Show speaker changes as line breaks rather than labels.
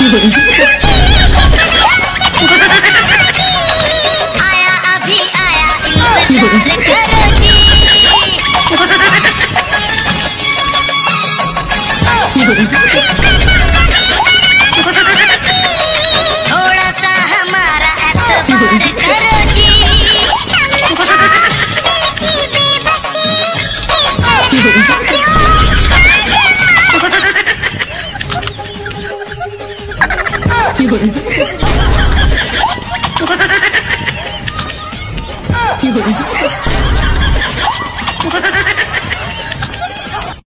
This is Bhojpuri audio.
आया अभी आया इंतजार करो जी। थोड़ा सा हमारा एतबार करो जी।
有人。